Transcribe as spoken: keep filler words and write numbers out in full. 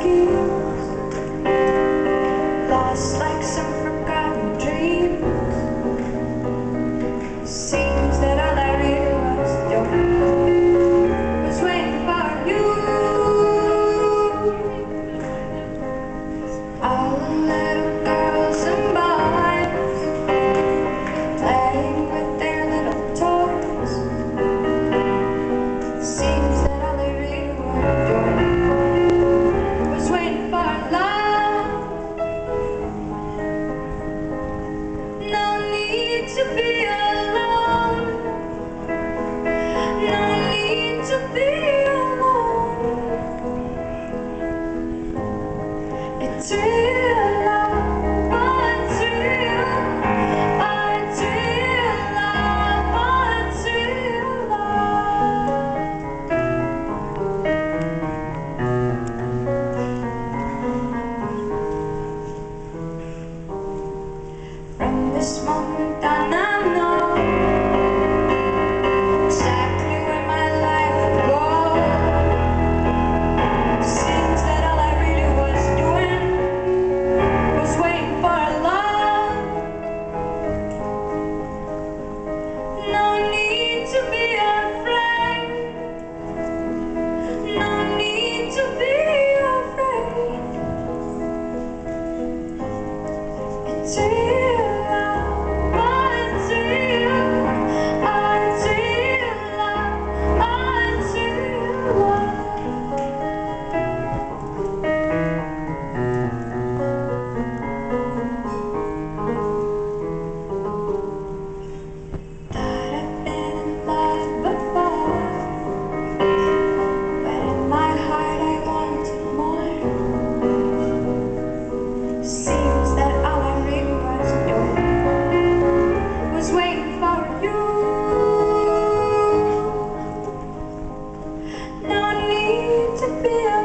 dreams, lost like some forgotten dreams. Seems that all I really was doing was waiting for you. All the little girls and boys playing with their little toys. Seems that all they really were doing was waiting for love. No need to be alone. No need to be alone. It's real love, oh, it's real. Oh, it's real love, oh, it's real love. From this moment on, I know exactly where my life would go. Seems that all I really was doing was waiting for love. No need to be afraid. No need to be afraid. It's real love. Oh, it's real. Oh, it's real love. Oh, it's real love. Thought I'd been in love before, but in my heart I wanted more. Seems that all I really was doing was waiting for you. No need to be